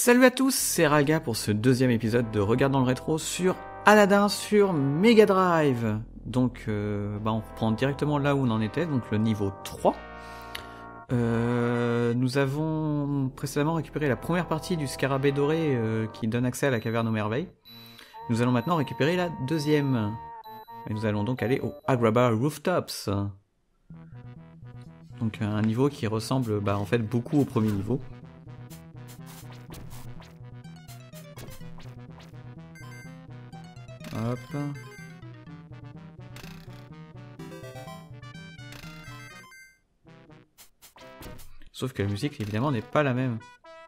Salut à tous, c'est Raga pour ce deuxième épisode de Regard dans le rétro sur Aladdin sur Mega Drive. Donc on reprend directement là où on en était, donc le niveau 3. Nous avons précédemment récupéré la première partie du scarabée doré qui donne accès à la caverne aux merveilles. Nous allons maintenant récupérer la deuxième. Et nous allons donc aller au Agrabah Rooftops. Donc un niveau qui ressemble en fait beaucoup au premier niveau. Hop. Sauf que la musique évidemment n'est pas la même.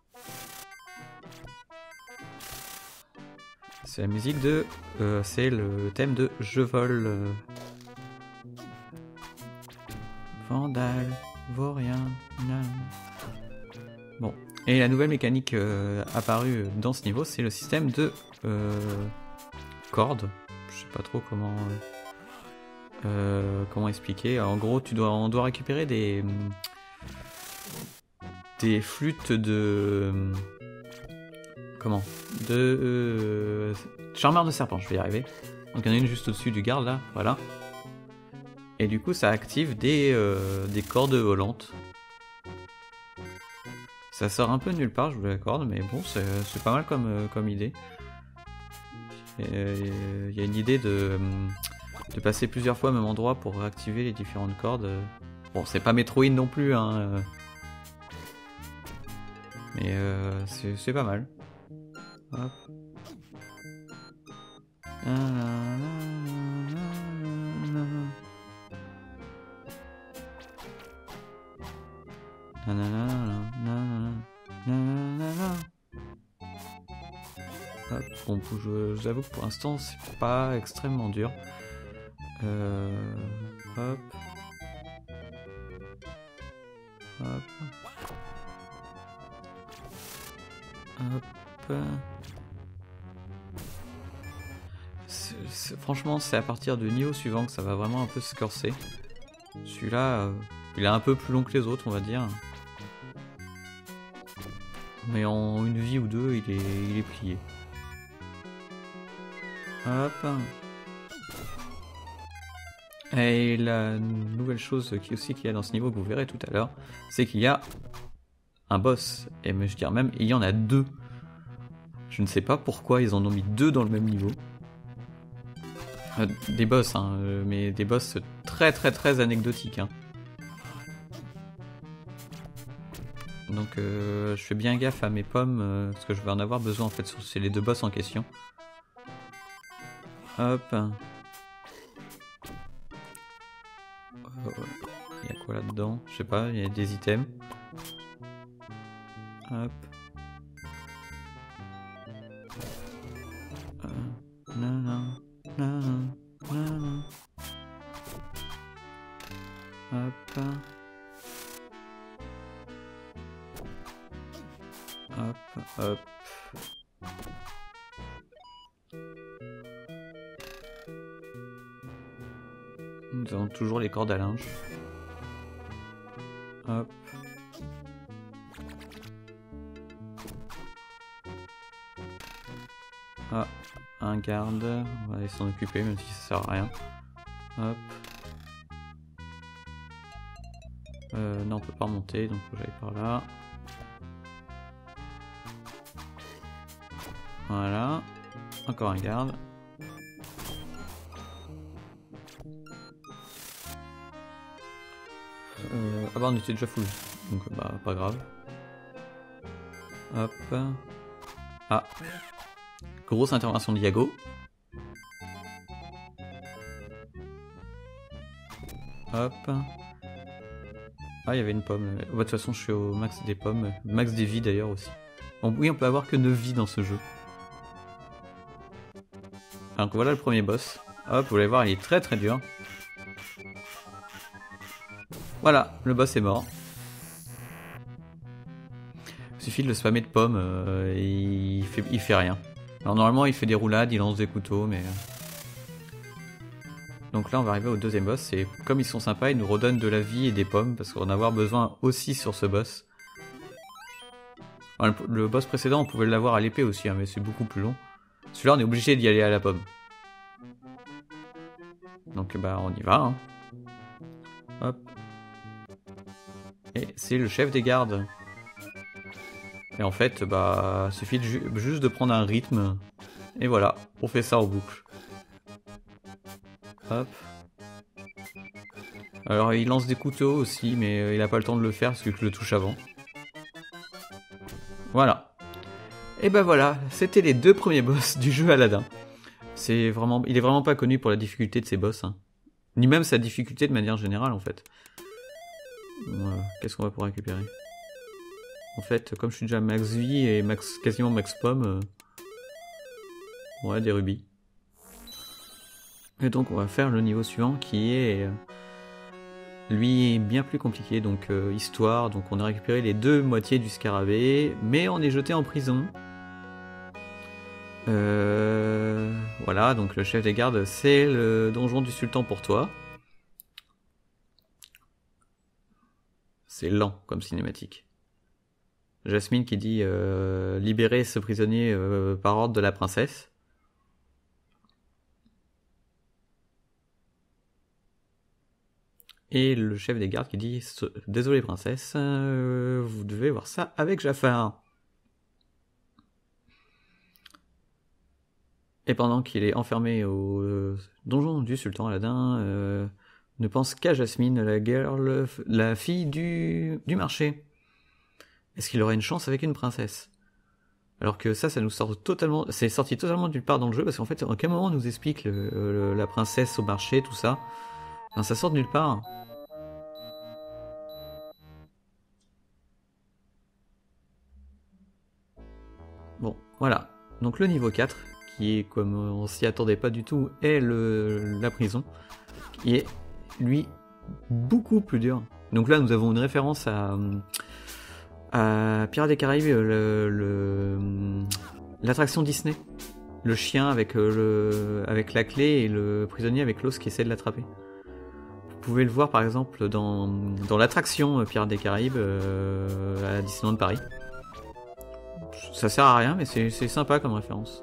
C'est la musique de... c'est le thème de Je vole. Vandale, vaurien... Bon. Et la nouvelle mécanique apparue dans ce niveau, c'est le système de... cordes. Je sais pas trop comment expliquer. En gros, on doit récupérer des flûtes de charmeur de serpent, je vais y arriver. Donc il y en a une juste au-dessus du garde là, voilà. Et du coup ça active des cordes volantes. Ça sort un peu de nulle part, je vous l'accorde, mais bon, c'est pas mal comme idée. Il y a une idée de passer plusieurs fois au même endroit pour activer les différentes cordes. Bon, c'est pas Metroid non plus, hein. Mais c'est pas mal. Hop. Hop. Bon, j'avoue que pour l'instant c'est pas extrêmement dur. Hop. Hop. Hop. Franchement, c'est à partir du niveau suivant que ça va vraiment un peu se corser. Celui-là, il est un peu plus long que les autres, on va dire. Mais en une vie ou deux, il est plié. Hop. Et la nouvelle chose qu'il y a dans ce niveau que vous verrez tout à l'heure, c'est qu'il y a un boss. Et je dirais même, il y en a deux. Je ne sais pas pourquoi ils en ont mis deux dans le même niveau. Des boss, hein, mais des boss très très très anecdotiques. Hein. Donc je fais bien gaffe à mes pommes, parce que je vais en avoir besoin en fait, c'est les deux boss en question. Hop. Il y a quoi là-dedans? Je sais pas, il y a des items. Hop. Hop. Hop, hop. Nous avons toujours les cordes à linge. Hop. Ah, un garde. On va aller s'en occuper même si ça sert à rien. Hop. Non, on peut pas remonter, donc faut que j'aille par là. Voilà. Encore un garde. Ah bah on était déjà full, donc pas grave. Hop. Ah. Grosse intervention de Yago. Hop. Ah, il y avait une pomme. De toute façon, je suis au max des pommes. Max des vies d'ailleurs aussi. Bon, oui, on peut avoir que 9 vies dans ce jeu. Donc voilà le premier boss. Hop, vous allez voir, il est très très dur. Voilà, le boss est mort. Il suffit de le spammer de pommes et il fait rien. Alors normalement il fait des roulades, il lance des couteaux, mais... Donc là on va arriver au deuxième boss, et comme ils sont sympas, ils nous redonnent de la vie et des pommes, parce qu'on va en avoir besoin aussi sur ce boss. Enfin, le boss précédent, on pouvait l'avoir à l'épée aussi, hein, mais c'est beaucoup plus long. Celui-là, on est obligé d'y aller à la pomme. Donc bah on y va. Hein. Hop. Et c'est le chef des gardes. Et en fait, bah suffit juste de prendre un rythme. Et voilà, on fait ça en boucle. Hop. Alors il lance des couteaux aussi, mais il a pas le temps de le faire parce que je le touche avant. Voilà. Et ben voilà, c'était les 2 premiers boss du jeu Aladdin. Il est vraiment pas connu pour la difficulté de ses boss, hein. Ni même sa difficulté de manière générale en fait. Qu'est-ce qu'on va pouvoir récupérer? En fait, comme je suis déjà max vie et quasiment max pomme, ouais, des rubis. Et donc on va faire le niveau suivant qui est lui bien plus compliqué, donc histoire, donc on a récupéré les 2 moitiés du scarabée, mais on est jeté en prison. Voilà, donc le chef des gardes, c'est le donjon du sultan pour toi. C'est lent comme cinématique. Jasmine qui dit libérer ce prisonnier par ordre de la princesse. Et le chef des gardes qui dit désolé princesse, vous devez voir ça avec Jafar. Et pendant qu'il est enfermé au donjon du sultan Aladdin, ne pense qu'à Jasmine, la fille du marché. Est-ce qu'il aurait une chance avec une princesse? Alors que ça nous sort totalement... C'est sorti totalement nulle part dans le jeu, parce qu'en fait, à quel moment on nous explique la princesse au marché, tout ça? Enfin, ça sort de nulle part. Bon, voilà. Donc le niveau 4, qui est, comme on s'y attendait pas du tout, est la prison, qui est, lui, beaucoup plus dur. Donc là, nous avons une référence à Pirates des Caraïbes, l'attraction Disney. Le chien avec la clé et le prisonnier avec l'os qui essaie de l'attraper. Vous pouvez le voir par exemple dans l'attraction Pirates des Caraïbes à Disneyland Paris. Ça sert à rien, mais c'est sympa comme référence.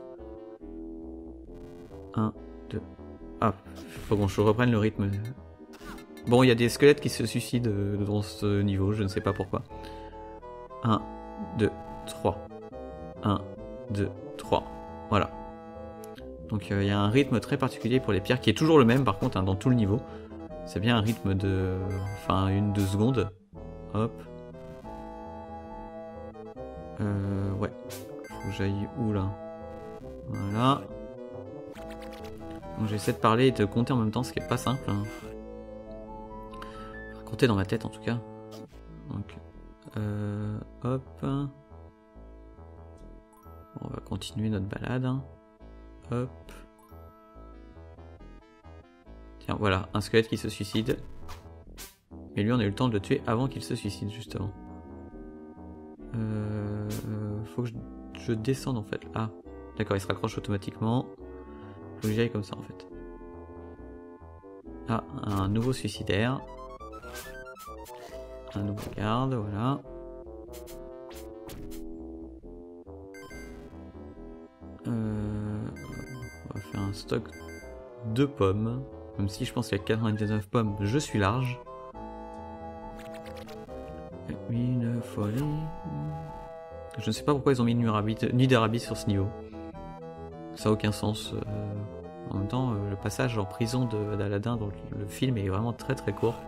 1, 2... Ah, faut que je reprenne le rythme. Bon, il y a des squelettes qui se suicident dans ce niveau, je ne sais pas pourquoi. 1, 2, 3. 1, 2, 3. Voilà. Donc il y a un rythme très particulier pour les pierres, qui est toujours le même par contre, hein, dans tout le niveau. C'est bien un rythme de... Enfin, 1-2 secondes. Hop. Ouais. Faut que j'aille où là? Voilà. Donc j'essaie de parler et de compter en même temps, ce qui est pas simple. Hein. Faut compter dans ma tête en tout cas. Donc, hop. On va continuer notre balade. Hein. Hop. Tiens, voilà, un squelette qui se suicide. Mais lui, on a eu le temps de le tuer avant qu'il se suicide, justement. Faut que je descende, en fait. Ah, d'accord, il se raccroche automatiquement. Faut que j'y aille comme ça, en fait. Ah, un nouveau suicidaire. Un nouveau garde, voilà. On va faire un stock de pommes. Même si je pense qu'il y a 99 pommes, je suis large. Une folie. Je ne sais pas pourquoi ils ont mis Nuit d'Arabie sur ce niveau. Ça n'a aucun sens. En même temps, le passage en prison d'Aladin dans le film est vraiment très très court.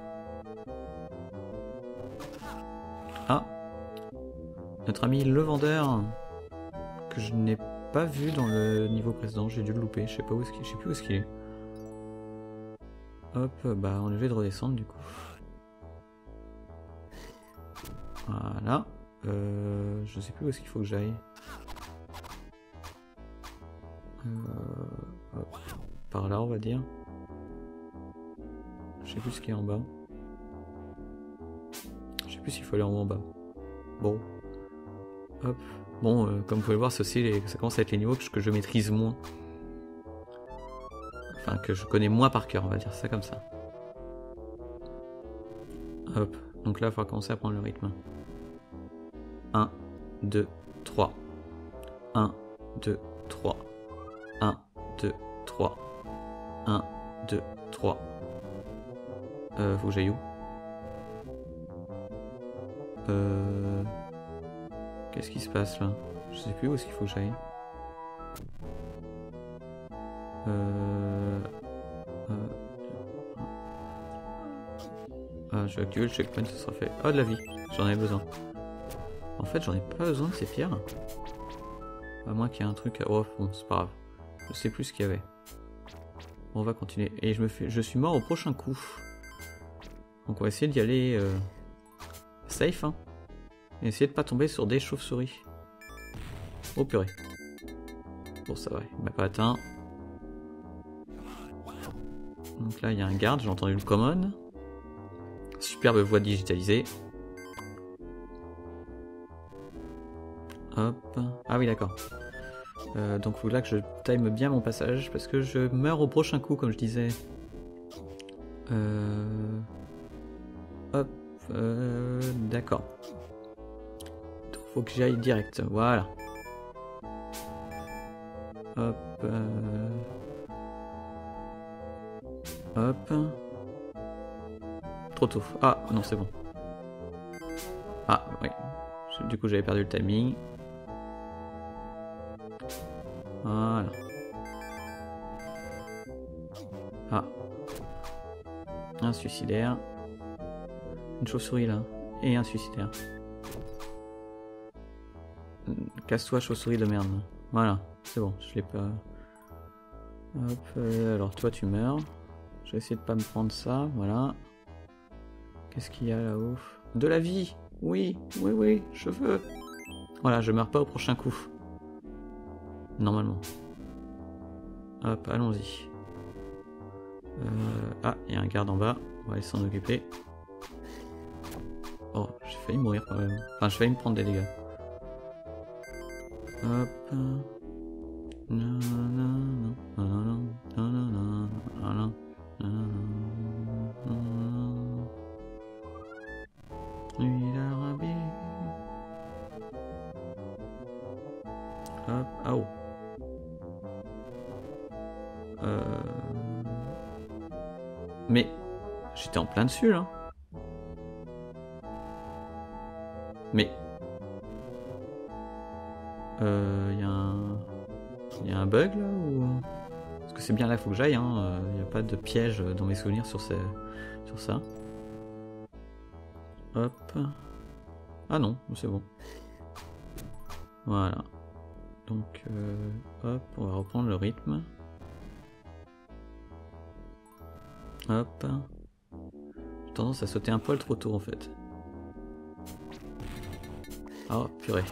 Ah, notre ami le vendeur, que je n'ai pas vu dans le niveau précédent, j'ai dû le louper, je sais pas où est-ce qu'il est, je sais plus où est-ce qu'il est. Hop, bah on est obligé de redescendre du coup. Voilà. Je sais plus où est-ce qu'il faut que j'aille. Hop. Par là on va dire. Je sais plus ce qu'il y a en bas. Je sais plus s'il faut aller en haut ou en bas. Bon. Hop. Bon, comme vous pouvez le voir, ça commence à être les niveaux que je maîtrise moins. Enfin, que je connais moins par cœur, on va dire ça comme ça. Hop. Donc là, il va falloir commencer à prendre le rythme. 1, 2, 3. 1, 2, 3. 1, 2, 3. 1, 2, 3. Faut que j'aille où? Qu'est-ce qui se passe là? Je sais plus où est-ce qu'il faut que j'aille. Je vais activer le checkpoint, ça sera fait. Oh, de la vie, j'en ai besoin. En fait, j'en ai pas besoin de ces pierres. À moins qu'il y ait un truc à... Oh, bon, c'est pas grave. Je sais plus ce qu'il y avait. On va continuer. Et je suis mort au prochain coup. Donc on va essayer d'y aller safe, hein. Et essayer de pas tomber sur des chauves-souris. Oh purée. Bon, ça va, il m'a pas atteint. Donc là, il y a un garde, j'ai entendu le common. Superbe voix digitalisée. Hop. Ah oui, d'accord. Donc il faut là que je time bien mon passage parce que je meurs au prochain coup, comme je disais. Hop. D'accord. Donc faut que j'y aille direct. Voilà. Hop. Hop. Trop tôt. Ah non, c'est bon. Ah oui. Du coup j'avais perdu le timing. Voilà. Ah. Un suicidaire. Une chauve-souris là. Et un suicidaire. Casse-toi, chauve-souris de merde. Voilà. C'est bon, je l'ai pas. Hop. Alors toi tu meurs. Je vais essayer de pas me prendre ça. Voilà. Qu'est-ce qu'il y a là-haut? De la vie. Oui, oui, oui, je veux. Voilà, je meurs pas au prochain coup. Normalement. Hop, allons-y. Ah, il y a un garde en bas. On va aller s'en occuper. Oh, j'ai failli mourir quand même. Enfin, j'ai failli me prendre des dégâts. Hop. Hop, ah oh. Mais j'étais en plein dessus là. Mais y a un bug là ou... Parce que c'est bien là qu'il faut que j'aille, hein. Y a pas de piège dans mes souvenirs sur ça. Hop. Ah non, c'est bon. Voilà. Donc hop, on va reprendre le rythme. Hop. J'ai tendance à sauter un poil trop tôt en fait. Oh purée.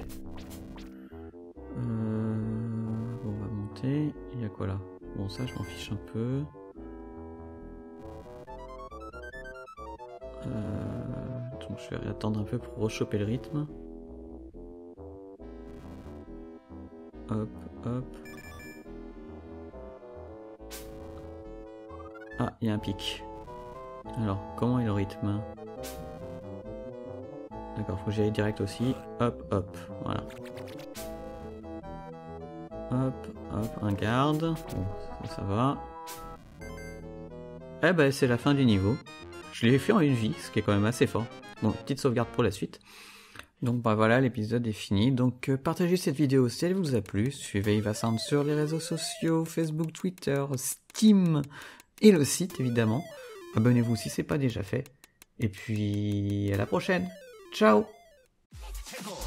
Bon, on va monter. Il y a quoi là? Bon, ça je m'en fiche un peu. Donc je vais attendre un peu pour rechoper le rythme. Hop, hop. Ah, il y a un pic. Alors, comment est le rythme? D'accord, faut que j'y aille direct aussi. Hop, hop, voilà. Hop, hop, un garde. Bon, ça va. Eh ben, c'est la fin du niveau. Je l'ai fait en une vie, ce qui est quand même assez fort. Bon, petite sauvegarde pour la suite. Donc bah voilà, l'épisode est fini. Donc partagez cette vidéo si elle vous a plu. Suivez Ivasound sur les réseaux sociaux, Facebook, Twitter, Steam et le site évidemment. Abonnez-vous si c'est pas déjà fait. Et puis à la prochaine. Ciao!